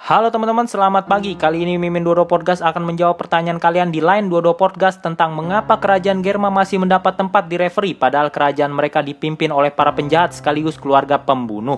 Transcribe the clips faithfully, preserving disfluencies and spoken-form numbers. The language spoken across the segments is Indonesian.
Halo teman-teman, selamat pagi. Kali ini Mimin Dodo Podcast akan menjawab pertanyaan kalian di line Dodo Podcast tentang mengapa kerajaan Germa masih mendapat tempat di referee padahal kerajaan mereka dipimpin oleh para penjahat sekaligus keluarga pembunuh.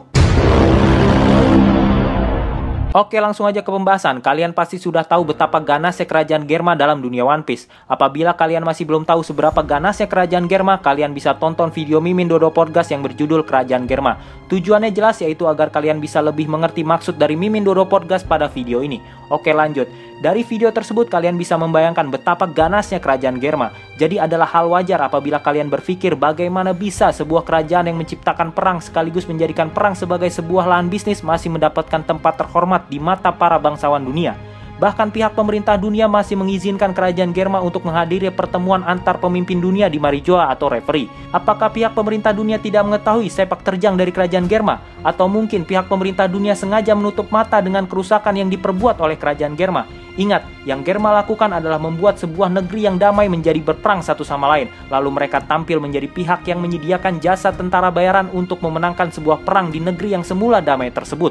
Oke, langsung aja ke pembahasan. Kalian pasti sudah tahu betapa ganasnya kerajaan Germa dalam dunia One Piece. Apabila kalian masih belum tahu seberapa ganasnya kerajaan Germa, kalian bisa tonton video Mimin Dodo Podcast yang berjudul Kerajaan Germa. Tujuannya jelas, yaitu agar kalian bisa lebih mengerti maksud dari Mimin Dodo Podcast pada video ini. Oke, lanjut. Dari video tersebut kalian bisa membayangkan betapa ganasnya kerajaan Germa. Jadi adalah hal wajar apabila kalian berpikir bagaimana bisa sebuah kerajaan yang menciptakan perang sekaligus menjadikan perang sebagai sebuah lahan bisnis masih mendapatkan tempat terhormat di mata para bangsawan dunia. Bahkan pihak pemerintah dunia masih mengizinkan kerajaan Germa untuk menghadiri pertemuan antar pemimpin dunia di Marijoa atau referee. Apakah pihak pemerintah dunia tidak mengetahui sepak terjang dari kerajaan Germa? Atau mungkin pihak pemerintah dunia sengaja menutup mata dengan kerusakan yang diperbuat oleh kerajaan Germa? Ingat, yang Germa lakukan adalah membuat sebuah negeri yang damai menjadi berperang satu sama lain. Lalu mereka tampil menjadi pihak yang menyediakan jasa tentara bayaran untuk memenangkan sebuah perang di negeri yang semula damai tersebut.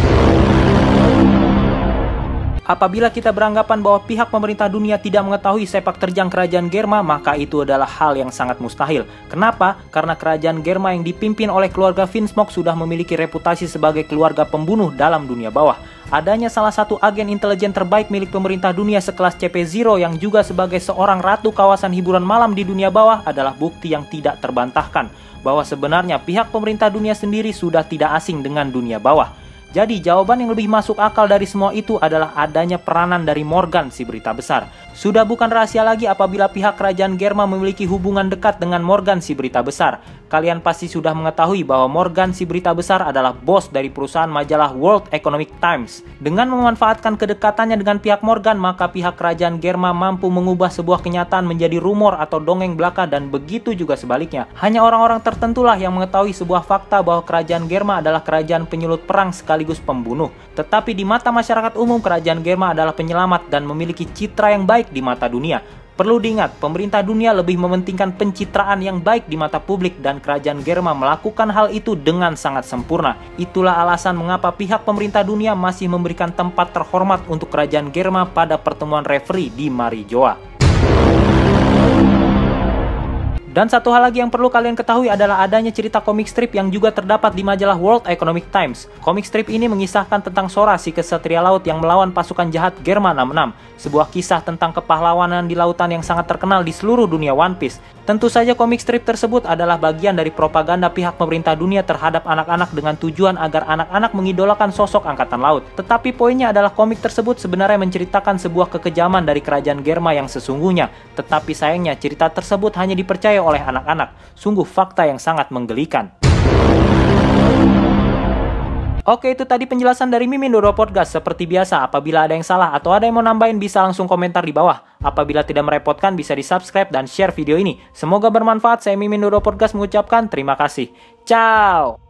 Apabila kita beranggapan bahwa pihak pemerintah dunia tidak mengetahui sepak terjang kerajaan Germa, maka itu adalah hal yang sangat mustahil. Kenapa? Karena kerajaan Germa yang dipimpin oleh keluarga Vinsmoke sudah memiliki reputasi sebagai keluarga pembunuh dalam dunia bawah. Adanya salah satu agen intelijen terbaik milik pemerintah dunia sekelas C P Zero yang juga sebagai seorang ratu kawasan hiburan malam di dunia bawah adalah bukti yang tidak terbantahkan bahwa sebenarnya pihak pemerintah dunia sendiri sudah tidak asing dengan dunia bawah. Jadi jawaban yang lebih masuk akal dari semua itu adalah adanya peranan dari Morgan si berita besar. Sudah bukan rahasia lagi apabila pihak kerajaan Germa memiliki hubungan dekat dengan Morgan si berita besar. Kalian pasti sudah mengetahui bahwa Morgan si berita besar adalah bos dari perusahaan majalah World Economic Times. Dengan memanfaatkan kedekatannya dengan pihak Morgan, maka pihak kerajaan Germa mampu mengubah sebuah kenyataan menjadi rumor atau dongeng belaka, dan begitu juga sebaliknya. Hanya orang-orang tertentulah yang mengetahui sebuah fakta bahwa kerajaan Germa adalah kerajaan penyulut perang sekaligus pembunuh. Tetapi di mata masyarakat umum, kerajaan Germa adalah penyelamat dan memiliki citra yang baik di mata dunia. Perlu diingat, pemerintah dunia lebih mementingkan pencitraan yang baik di mata publik dan kerajaan Germa melakukan hal itu dengan sangat sempurna. Itulah alasan mengapa pihak pemerintah dunia masih memberikan tempat terhormat untuk kerajaan Germa pada pertemuan referee di Marijoa. Dan satu hal lagi yang perlu kalian ketahui adalah adanya cerita komik strip yang juga terdapat di majalah World Economic Times. Komik strip ini mengisahkan tentang Sora, si kesatria laut yang melawan pasukan jahat Germa enam enam. Sebuah kisah tentang kepahlawanan di lautan yang sangat terkenal di seluruh dunia One Piece. Tentu saja komik strip tersebut adalah bagian dari propaganda pihak pemerintah dunia terhadap anak-anak dengan tujuan agar anak-anak mengidolakan sosok angkatan laut. Tetapi poinnya adalah komik tersebut sebenarnya menceritakan sebuah kekejaman dari kerajaan Germa yang sesungguhnya. Tetapi sayangnya cerita tersebut hanya dipercaya oleh anak-anak. Sungguh fakta yang sangat menggelikan. Oke, itu tadi penjelasan dari Mimin Dodo Podcast. Seperti biasa, apabila ada yang salah atau ada yang mau nambahin bisa langsung komentar di bawah. Apabila tidak merepotkan bisa di subscribe dan share video ini. Semoga bermanfaat. Saya Mimin Dodo Podcast mengucapkan terima kasih. Ciao.